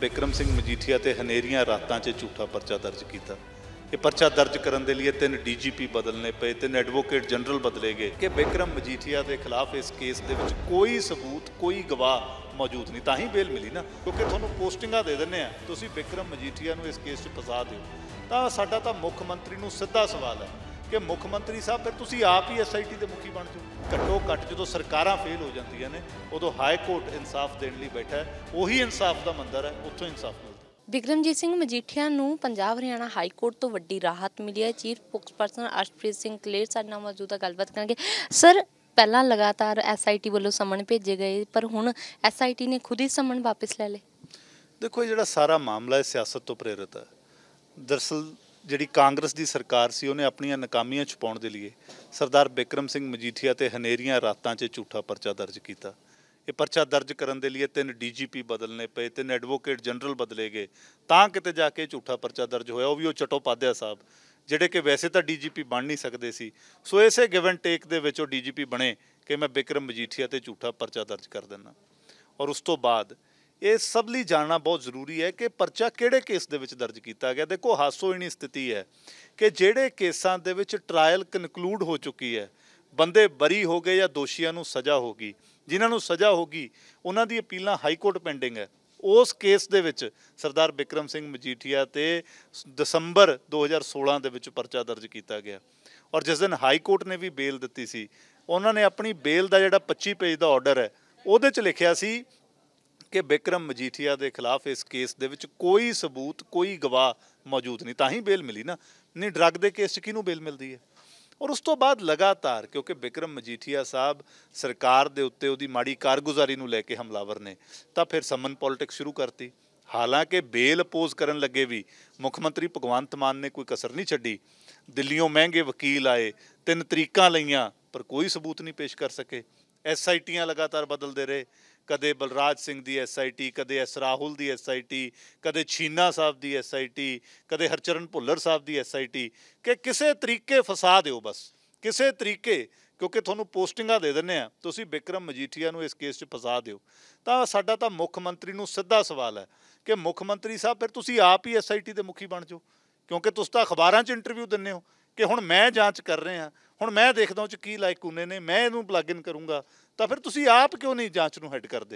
ਬਿਕਰਮ ਸਿੰਘ ਮਜੀਠੀਆ ਤੇ ਹਨੇਰੀਆਂ ਰਾਤਾਂ 'ਚ ਝੂਠਾ ਪਰਚਾ ਦਰਜ ਕੀਤਾ। ਇਹ ਪਰਚਾ ਦਰਜ ਕਰਨ ਦੇ ਲਈ 3 ਡੀਜੀਪੀ ਬਦਲਨੇ ਪਏ, 3 ਐਡਵੋਕੇਟ ਜਨਰਲ ਬਦਲੇ ਗਏ ਕਿ ਬਿਕਰਮ ਮਜੀਠੀਆ ਦੇ ਖਿਲਾਫ ਇਸ ਕੇਸ ਦੇ ਵਿੱਚ ਕੋਈ ਸਬੂਤ, ਕੋਈ ਗਵਾਹ ਮੌਜੂਦ ਨਹੀਂ, ਤਾਂ ਹੀ ਬੇਲ ਮਿਲੀ ਨਾ। ਕਿਉਂਕਿ ਤੁਹਾਨੂੰ ਪੋਸਟਿੰਗਾਂ ਦੇ ਦਿੰਦੇ ਆ, ਤੁਸੀਂ ਬਿਕਰਮ ਮਜੀਠੀਆ ਨੂੰ ਇਸ ਕੇਸ 'ਚ ਫਸਾ ਦਿਓ। ਤਾਂ ਸਾਡਾ ਤਾਂ ਮੁੱਖ ਮੰਤਰੀ ਨੂੰ ਸਿੱਧਾ ਸਵਾਲ ਹੈ ਕਿ ਮੁੱਖ ਮੰਤਰੀ ਸਾਹਿਬ ਫਿਰ ਤੁਸੀਂ ਆਪ ਹੀ SIT ਦੇ ਮੁਖੀ ਬਣ ਜਾਓ। ਘੱਟੋ ਘੱਟ ਜਦੋਂ ਸਰਕਾਰਾਂ ਫੇਲ ਹੋ ਜਾਂਦੀਆਂ ਨੇ ਉਦੋਂ ਹਾਈ ਕੋਰਟ ਇਨਸਾਫ ਦੇਣ ਲਈ ਬੈਠਾ ਹੈ, ਉਹੀ ਇਨਸਾਫ ਦਾ ਮੰਦਰ ਹੈ, ਉੱਥੋਂ ਇਨਸਾਫ ਮਿਲਦਾ। ਬਿਕਰਮਜੀਤ ਸਿੰਘ ਮਜੀਠੀਆ ਨੂੰ ਪੰਜਾਬ ਹਰਿਆਣਾ ਹਾਈ ਕੋਰਟ ਤੋਂ ਵੱਡੀ ਰਾਹਤ ਮਿਲੀ ਹੈ। ਚੀਫ ਸਪੋਕਸਪਰਸਨ ਅਰਸ਼ਪ੍ਰੀਤ ਸਿੰਘ ਕਲੇਰ ਸਾਡੇ ਨਾਲ ਮੌਜੂਦ ਹੈ, ਗੱਲਬਾਤ ਕਰਾਂਗੇ। ਸਰ, ਪਹਿਲਾਂ ਲਗਾਤਾਰ SIT ਵੱਲੋਂ ਸਮਨ ਭੇਜੇ ਗਏ, ਪਰ ਹੁਣ SIT ਨੇ ਖੁਦ ਹੀ ਸਮਨ ਵਾਪਸ ਲੈ ਲਏ। ਦੇਖੋ, ਇਹ ਜਿਹੜਾ ਸਾਰਾ ਮਾਮਲਾ ਹੈ ਸਿਆਸਤ ਤੋਂ ਪ੍ਰੇਰਿਤ ਹੈ। ਦਰਅਸਲ ਜਿਹੜੀ ਕਾਂਗਰਸ ਦੀ ਸਰਕਾਰ ਸੀ ਉਹਨੇ ਆਪਣੀਆਂ ਨਾਕਾਮੀਆਂ ਛੁਪਾਉਣ ਦੇ ਲਈ ਸਰਦਾਰ ਬਿਕਰਮ ਸਿੰਘ ਮਜੀਠੀਆ ਤੇ ਹਨੇਰੀਆਂ ਰਾਤਾਂ 'ਚ ਝੂਠਾ ਪਰਚਾ ਦਰਜ ਕੀਤਾ। ਇਹ ਪਰਚਾ ਦਰਜ ਕਰਨ ਦੇ ਲਈ 3 DGP ਬਦਲਨੇ ਪਏ, 3 ਐਡਵੋਕੇਟ ਜਨਰਲ ਬਦਲੇ ਗਏ, ਤਾਂ ਕਿਤੇ ਜਾ ਕੇ ਝੂਠਾ ਪਰਚਾ ਦਰਜ ਹੋਇਆ। ਉਹ ਵੀ ਉਹ ਚਟੋਪਾਧਿਆ ਸਾਹਿਬ, ਜਿਹੜੇ ਕਿ ਵੈਸੇ ਤਾਂ DGP ਬਣ ਨਹੀਂ ਸਕਦੇ ਸੀ। ਸੋ ਇਸੇ ਗਿਵ ਐਂਡ ਟੇਕ ਦੇ ਵਿੱਚ ਉਹ DGP ਬਣੇ ਕਿ ਮੈਂ ਬਿਕਰਮ ਮਜੀਠੀਆ ਤੇ ਝੂਠਾ ਪਰਚਾ ਦਰਜ ਕਰ ਦਿੰਦਾ। ਔਰ ਉਸ ਤੋਂ ਬਾਅਦ ਇਹ ਸਭ ਲਈ ਜਾਣਨਾ ਬਹੁਤ ਜ਼ਰੂਰੀ ਹੈ ਕਿ ਪਰਚਾ ਕਿਹੜੇ ਕੇਸ ਦੇ ਵਿੱਚ ਦਰਜ ਕੀਤਾ ਗਿਆ। ਦੇਖੋ, ਹਾਸੋਹੀਣੀ ਸਥਿਤੀ ਹੈ ਕਿ ਜਿਹੜੇ ਕੇਸਾਂ ਦੇ ਵਿੱਚ ਟਰਾਇਲ ਕਨਕਲੂਡ ਹੋ ਚੁੱਕੀ ਹੈ, ਬੰਦੇ ਬਰੀ ਹੋ ਗਏ ਜਾਂ ਦੋਸ਼ੀਆਂ ਨੂੰ ਸਜ਼ਾ ਹੋ ਗਈ, ਜਿਨ੍ਹਾਂ ਨੂੰ ਸਜ਼ਾ ਹੋ ਗਈ ਉਹਨਾਂ ਦੀ ਅਪੀਲਾਂ ਹਾਈ ਕੋਰਟ ਪੈਂਡਿੰਗ ਹੈ। ਉਸ ਕੇਸ ਦੇ ਵਿੱਚ ਸਰਦਾਰ ਬਿਕਰਮ ਸਿੰਘ ਮਜੀਠੀਆ ਤੇ ਦਸੰਬਰ 2016 ਦੇ ਵਿੱਚ ਪਰਚਾ ਦਰਜ ਕੀਤਾ ਗਿਆ। ਔਰ ਜਿਸ ਦਿਨ ਹਾਈ ਕੋਰਟ ਨੇ ਵੀ ਬੇਲ ਦਿੱਤੀ ਸੀ, ਉਹਨਾਂ ਨੇ ਆਪਣੀ ਬੇਲ ਦਾ ਜਿਹੜਾ 25 ਪੇਜ ਦਾ ਆਰਡਰ ਹੈ ਉਹਦੇ 'ਚ ਲਿਖਿਆ ਸੀ ਕਿ ਬਿਕਰਮ ਮਜੀਠੀਆ ਦੇ ਖਿਲਾਫ ਇਸ ਕੇਸ ਦੇ ਵਿੱਚ ਕੋਈ ਸਬੂਤ, ਕੋਈ ਗਵਾਹ ਮੌਜੂਦ ਨਹੀਂ, ਤਾਂ ਹੀ ਬੇਲ ਮਿਲੀ ਨਾ। ਨਹੀਂ, ਡਰੱਗ ਦੇ ਕੇਸ 'ਚ ਕਿਹਨੂੰ ਬੇਲ ਮਿਲਦੀ ਹੈ? ਔਰ ਉਸ ਤੋਂ ਬਾਅਦ ਲਗਾਤਾਰ, ਕਿਉਂਕਿ ਬਿਕਰਮ ਮਜੀਠੀਆ ਸਾਹਿਬ ਸਰਕਾਰ ਦੇ ਉੱਤੇ ਉਹਦੀ ਮਾੜੀ ਕਾਰਗੁਜ਼ਾਰੀ ਨੂੰ ਲੈ ਕੇ ਹਮਲਾਵਰ ਨੇ, ਤਾਂ ਫਿਰ ਸਮਨ ਪੋਲਿਟਿਕਸ ਸ਼ੁਰੂ ਕਰਤੀ। ਹਾਲਾਂਕਿ ਬੇਲ ਅਪੋਜ਼ ਕਰਨ ਲੱਗੇ ਵੀ ਮੁੱਖ ਮੰਤਰੀ ਭਗਵੰਤ ਮਾਨ ਨੇ ਕੋਈ ਕਸਰ ਨਹੀਂ ਛੱਡੀ। ਦਿੱਲੀੋਂ ਮਹਿੰਗੇ ਵਕੀਲ ਆਏ, 3 ਤਰੀਕਾਂ ਲਈਆਂ, ਪਰ ਕੋਈ ਸਬੂਤ ਨਹੀਂ ਪੇਸ਼ ਕਰ ਸਕੇ। SITਆਂ ਲਗਾਤਾਰ ਬਦਲਦੇ ਰਹੇ, ਕਦੇ ਬਲਰਾਜ ਸਿੰਘ ਦੀ SIT, ਕਦੇ S ਰਾਹੁਲ ਦੀ SIT, ਕਦੇ ਛੀਨਾ ਸਾਹਿਬ ਦੀ SIT, ਕਦੇ ਹਰਚਰਨ ਭੁੱਲਰ ਸਾਹਿਬ ਦੀ SIT, ਕਿ ਕਿਸੇ ਤਰੀਕੇ ਫਸਾ ਦਿਓ, ਬਸ ਕਿਸੇ ਤਰੀਕੇ, ਕਿਉਂਕਿ ਤੁਹਾਨੂੰ ਪੋਸਟਿੰਗਾਂ ਦੇ ਦਿੰਦੇ ਆ, ਤੁਸੀਂ ਬਿਕਰਮ ਮਜੀਠੀਆ ਨੂੰ ਇਸ ਕੇਸ 'ਚ ਫਸਾ ਦਿਓ। ਤਾਂ ਸਾਡਾ ਤਾਂ ਮੁੱਖ ਮੰਤਰੀ ਨੂੰ ਸਿੱਧਾ ਸਵਾਲ ਹੈ ਕਿ ਮੁੱਖ ਮੰਤਰੀ ਸਾਹਿਬ ਫਿਰ ਤੁਸੀਂ ਆਪ ਹੀ SIT ਦੇ ਮੁਖੀ ਬਣ ਜਾਓ। ਕਿਉਂਕਿ ਤੁਸੀਂ ਤਾਂ ਅਖਬਾਰਾਂ 'ਚ ਇੰਟਰਵਿਊ ਦਿੰਦੇ ਹੋ ਕਿ ਹੁਣ ਮੈਂ ਜਾਂਚ ਕਰ ਰਿਹਾ, ਹੁਣ ਮੈਂ ਦੇਖਦਾ ਉਹ 'ਚ ਕੀ ਲਾਇਕੂਨੇ ਨੇ, ਮੈਂ ਇਹਨੂੰ ਪਲੱਗ ਇਨ ਕਰੂੰਗਾ। ਤਾਂ ਫਿਰ ਤੁਸੀਂ ਆਪ ਕਿਉਂ ਨਹੀਂ ਜਾਂਚ ਨੂੰ ਹੈਡ ਕਰਦੇ?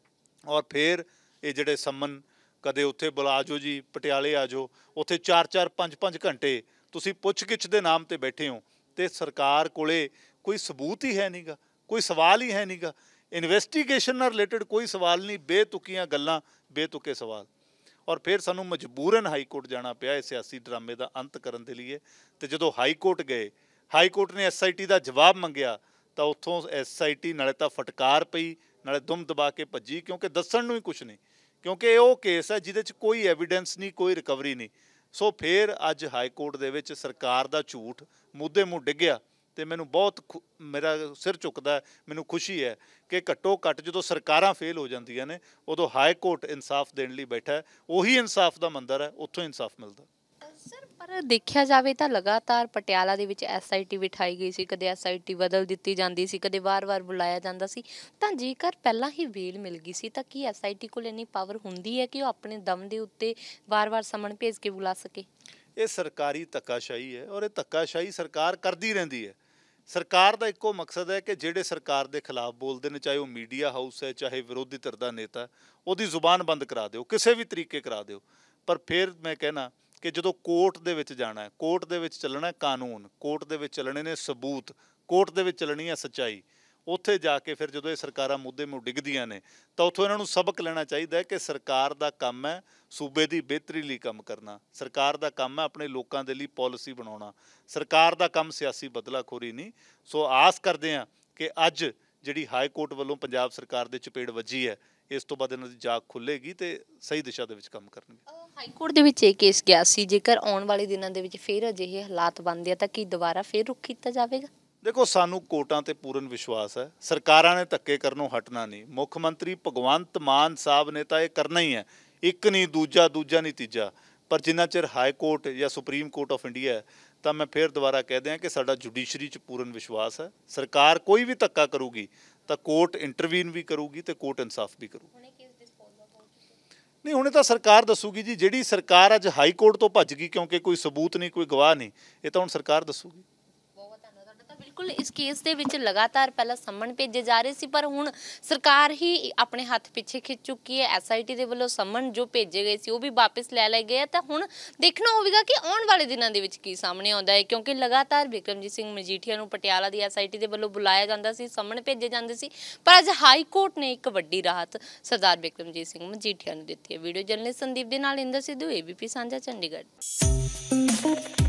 ਔਰ ਫਿਰ ਇਹ ਜਿਹੜੇ ਸੰਮਨ, ਕਦੇ ਉੱਥੇ ਬੁਲਾ ਜਾਓ ਜੀ, ਪਟਿਆਲੇ ਆ ਜਾਓ, ਉੱਥੇ 4-4, 5-5 ਘੰਟੇ ਤੁਸੀਂ ਪੁੱਛ-ਗਿੱਛ ਦੇ ਨਾਮ 'ਤੇ ਬੈਠੇ ਹੋ ਅਤੇ ਸਰਕਾਰ ਕੋਲੇ ਕੋਈ ਸਬੂਤ ਹੀ ਹੈ ਨਹੀਂਗਾ, ਕੋਈ ਸਵਾਲ ਹੀ ਹੈ ਨਹੀਂਗਾ। ਇਨਵੈਸਟੀਗੇਸ਼ਨ ਨਾਲ ਰਿਲੇਟਡ ਕੋਈ ਸਵਾਲ ਨਹੀਂ, ਬੇਤੁਕੀਆਂ ਗੱਲਾਂ, ਬੇਤੁਕੇ ਸਵਾਲ। ਔਰ ਫਿਰ ਸਾਨੂੰ ਮਜਬੂਰਨ ਹਾਈ ਕੋਰਟ ਜਾਣਾ ਪਿਆ ਇਹ ਸਿਆਸੀ ਡਰਾਮੇ ਦਾ ਅੰਤ ਕਰਨ ਦੇ ਲਈ। ਅਤੇ ਜਦੋਂ ਹਾਈ ਕੋਰਟ ਗਏ, ਹਾਈ ਕੋਰਟ ਨੇ SIT ਦਾ ਜਵਾਬ ਮੰਗਿਆ, ਤਾਂ ਉੱਥੋਂ SIT ਨਾਲੇ ਤਾਂ ਫਟਕਾਰ ਪਈ, ਨਾਲੇ ਦੁਮ ਦਬਾ ਕੇ ਭੱਜੀ, ਕਿਉਂਕਿ ਦੱਸਣ ਨੂੰ ਹੀ ਕੁਛ ਨਹੀਂ, ਕਿਉਂਕਿ ਇਹ ਉਹ ਕੇਸ ਹੈ ਜਿਹਦੇ 'ਚ ਕੋਈ ਐਵੀਡੈਂਸ ਨਹੀਂ, ਕੋਈ ਰਿਕਵਰੀ ਨਹੀਂ। ਸੋ ਫਿਰ ਅੱਜ ਹਾਈ ਕੋਰਟ ਦੇ ਵਿੱਚ ਸਰਕਾਰ ਦਾ ਝੂਠ ਮੁੱਦੇ ਮੂੰਹ ਡਿੱਗਿਆ ਅਤੇ ਮੈਨੂੰ ਬਹੁਤ ਮੇਰਾ ਸਿਰ ਝੁਕਦਾ, ਮੈਨੂੰ ਖੁਸ਼ੀ ਹੈ ਕਿ ਘੱਟੋ ਘੱਟ ਜਦੋਂ ਸਰਕਾਰਾਂ ਫੇਲ ਹੋ ਜਾਂਦੀਆਂ ਨੇ ਉਦੋਂ ਹਾਈ ਕੋਰਟ ਇਨਸਾਫ ਦੇਣ ਲਈ ਬੈਠਾ ਹੈ, ਉਹੀ ਇਨਸਾਫ ਦਾ ਮੰਦਰ ਹੈ, ਉੱਥੋਂ ਇਨਸਾਫ ਮਿਲਦਾ। ਸਰ, ਪਰ ਦੇਖਿਆ ਜਾਵੇ ਤਾਂ ਲਗਾਤਾਰ ਪਟਿਆਲਾ ਦੇ ਵਿੱਚ SIT ਬਿਠਾਈ ਗਈ ਸੀ, ਕਦੇ SIT ਬਦਲ ਦਿੱਤੀ ਜਾਂਦੀ ਸੀ, ਕਦੇ ਵਾਰ-ਵਾਰ ਬੁਲਾਇਆ ਜਾਂਦਾ ਸੀ। ਤਾਂ ਜੇਕਰ ਪਹਿਲਾਂ ਹੀ ਬੇਲ ਮਿਲ ਗਈ ਸੀ ਤਾਂ ਕੀ SIT ਕੋਲ ਇੰਨੀ ਪਾਵਰ ਹੁੰਦੀ ਹੈ ਕਿ ਉਹ ਆਪਣੇ ਦਮ ਦੇ ਉੱਤੇ ਵਾਰ-ਵਾਰ ਸਮਨ ਭੇਜ ਕੇ ਬੁਲਾ ਸਕੇ? ਇਹ ਸਰਕਾਰੀ ਧੱਕਾਸ਼ਾਹੀ ਹੈ, ਔਰ ਇਹ ਧੱਕਾਸ਼ਾਹੀ ਸਰਕਾਰ ਕਰਦੀ ਰਹਿੰਦੀ ਹੈ। ਸਰਕਾਰ ਦਾ ਇੱਕੋ ਮਕਸਦ ਹੈ ਕਿ ਜਿਹੜੇ ਸਰਕਾਰ ਦੇ ਖਿਲਾਫ ਬੋਲਦੇ ਨੇ, ਚਾਹੇ ਉਹ ਮੀਡੀਆ ਹਾਊਸ ਹੈ, ਚਾਹੇ ਵਿਰੋਧੀ ਧਿਰ ਦਾ ਨੇਤਾ, ਉਹਦੀ ਜ਼ੁਬਾਨ ਬੰਦ ਕਰਾ ਦਿਓ, ਕਿਸੇ ਵੀ ਤਰੀਕੇ ਕਰਾ ਦਿਓ। ਪਰ ਫਿਰ ਮੈਂ ਕਹਿਣਾ ਕਿ ਜਦੋਂ ਕੋਰਟ ਦੇ ਵਿੱਚ ਜਾਣਾ, ਕੋਰਟ ਦੇ ਵਿੱਚ ਚੱਲਣਾ ਕਾਨੂੰਨ, ਕੋਰਟ ਦੇ ਵਿੱਚ ਚੱਲਣੇ ਨੇ ਸਬੂਤ, ਕੋਰਟ ਦੇ ਵਿੱਚ ਚੱਲਣੀ ਹੈ ਸੱਚਾਈ। ਉੱਥੇ ਜਾ ਕੇ ਫਿਰ ਜਦੋਂ ਇਹ ਸਰਕਾਰਾਂ ਮੁੱਦੇ ਮੂੰਹ ਡਿੱਗਦੀਆਂ ਨੇ ਤਾਂ ਉੱਥੋਂ ਇਹਨਾਂ ਨੂੰ ਸਬਕ ਲੈਣਾ ਚਾਹੀਦਾ ਹੈ ਕਿ ਸਰਕਾਰ ਦਾ ਕੰਮ ਹੈ ਸੂਬੇ ਦੀ ਬਿਹਤਰੀ ਲਈ ਕੰਮ ਕਰਨਾ, ਸਰਕਾਰ ਦਾ ਕੰਮ ਹੈ ਆਪਣੇ ਲੋਕਾਂ ਦੇ ਲਈ ਪਾਲਿਸੀ ਬਣਾਉਣਾ, ਸਰਕਾਰ ਦਾ ਕੰਮ ਸਿਆਸੀ ਬਦਲਾਖੋਰੀ ਨਹੀਂ। ਸੋ ਆਸ ਕਰਦੇ ਹਾਂ ਕਿ ਅੱਜ ਜਿਹੜੀ ਹਾਈ ਕੋਰਟ ਵੱਲੋਂ ਪੰਜਾਬ ਸਰਕਾਰ ਦੇ ਚਪੇੜ ਵੱਜੀ ਹੈ, ਇਸ ਤੋਂ ਬਾਅਦ ਇਹਨਾਂ ਦੀ ਜਾਗ ਖੁੱਲ੍ਹੇਗੀ ਅਤੇ ਸਹੀ ਦਿਸ਼ਾ ਦੇ ਵਿੱਚ ਕੰਮ ਕਰਨਗੇ। ਹਾਈ ਕੋਰਟ ਦੇ ਵਿੱਚ ਇਹ ਕੇਸ ਗਿਆ ਸੀ, ਜੇਕਰ ਆਉਣ ਵਾਲੇ ਦਿਨਾਂ ਦੇ ਵਿੱਚ ਫਿਰ ਅਜਿਹੇ ਹਾਲਾਤ ਬਣਦੇ ਆ ਤਾਂ ਕੀ ਦੁਬਾਰਾ ਫਿਰ ਰੁਖ ਕੀਤਾ ਜਾਵੇਗਾ? ਦੇਖੋ, ਸਾਨੂੰ ਕੋਰਟਾਂ 'ਤੇ ਪੂਰਨ ਵਿਸ਼ਵਾਸ ਹੈ, ਸਰਕਾਰਾਂ ਨੇ ਧੱਕੇ ਕਰਨੋਂ ਹਟਣਾ ਨਹੀਂ। ਮੁੱਖ ਮੰਤਰੀ ਭਗਵੰਤ ਮਾਨ ਸਾਹਿਬ ਨੇ ਤਾਂ ਇਹ ਕਰਨਾ ਹੀ ਹੈ, ਇੱਕ ਨਹੀਂ ਦੂਜਾ ਨਹੀਂ ਤੀਜਾ। ਪਰ ਜਿੰਨਾ ਚਿਰ ਹਾਈ ਕੋਰਟ ਜਾਂ ਸੁਪਰੀਮ ਕੋਰਟ ਆਫ ਇੰਡੀਆ ਹੈ, ਤਾਂ ਮੈਂ ਫਿਰ ਦੁਬਾਰਾ ਕਹਿ ਦਿਆਂ ਕਿ ਸਾਡਾ ਜੁਡੀਸ਼ਰੀ 'ਚ ਪੂਰਨ ਵਿਸ਼ਵਾਸ ਹੈ। ਸਰਕਾਰ ਕੋਈ ਵੀ ਧੱਕਾ ਕਰੂਗੀ ਤਾਂ ਕੋਰਟ ਇੰਟਰਵੀਨ ਵੀ ਕਰੂਗੀ ਅਤੇ ਕੋਰਟ ਇਨਸਾਫ ਵੀ ਕਰੂਗੀ। ਨਹੀਂ ਹੁਣੇ ਤਾਂ ਸਰਕਾਰ ਦੱਸੂਗੀ ਜੀ, ਜਿਹੜੀ ਸਰਕਾਰ ਅੱਜ ਹਾਈ ਕੋਰਟ ਤੋਂ ਭੱਜ ਗਈ ਕਿਉਂਕਿ ਕੋਈ ਸਬੂਤ ਨਹੀਂ, ਕੋਈ ਗਵਾਹ ਨਹੀਂ, ਇਹ ਤਾਂ ਹੁਣ ਸਰਕਾਰ ਦੱਸੂਗੀ। ਬਹੁਤ ਧੰਨਵਾਦ ਤੁਹਾਡਾ। ਤਾਂ ਬਿਲਕੁਲ ਇਸ ਕੇਸ ਦੇ ਵਿੱਚ ਲਗਾਤਾਰ ਪਹਿਲਾਂ ਸੰਮਨ ਭੇਜੇ ਜਾ ਰਹੇ ਸੀ, ਪਰ ਹੁਣ ਸਰਕਾਰ ਹੀ ਆਪਣੇ ਹੱਥ ਪਿੱਛੇ ਖਿੱਚ ਚੁੱਕੀ ਹੈ। ਐਸਆਈਟੀ ਦੇ ਵੱਲੋਂ ਸੰਮਨ ਜੋ ਭੇਜੇ ਗਏ ਸੀ ਉਹ ਵੀ ਵਾਪਸ ਲੈ ਲਏ ਗਏ ਆ। ਤਾਂ ਹੁਣ ਦੇਖਣਾ ਹੋਵੇਗਾ ਕਿ ਆਉਣ ਵਾਲੇ ਦਿਨਾਂ ਦੇ ਵਿੱਚ ਕੀ ਸਾਹਮਣੇ ਆਉਂਦਾ ਹੈ, ਕਿਉਂਕਿ ਲਗਾਤਾਰ ਬਿਕਰਮਜੀਤ ਸਿੰਘ ਮਜੀਠੀਆ ਨੂੰ ਪਟਿਆਲਾ ਦੀ ਐਸਆਈਟੀ ਦੇ ਵੱਲੋਂ ਬੁਲਾਇਆ ਜਾਂਦਾ ਸੀ, ਸੰਮਨ ਭੇਜੇ ਜਾਂਦੇ ਸੀ, ਪਰ ਅੱਜ ਹਾਈ ਕੋਰਟ ਨੇ ਇੱਕ ਵੱਡੀ ਰਾਹਤ ਸਰਦਾਰ ਬਿਕਰਮਜੀਤ ਸਿੰਘ ਮਜੀਠੀਆ ਨੂੰ ਦਿੱਤੀ ਹੈ। ਵੀਡੀਓ ਜਰਨਲਿਸਟ ਸੰਦੀਪ ਦੇ ਨਾਲ ਇੰਦਰ ਸਿੱਧੂ, ABP ਸਾਂਝਾ, ਚੰਡੀਗੜ੍ਹ।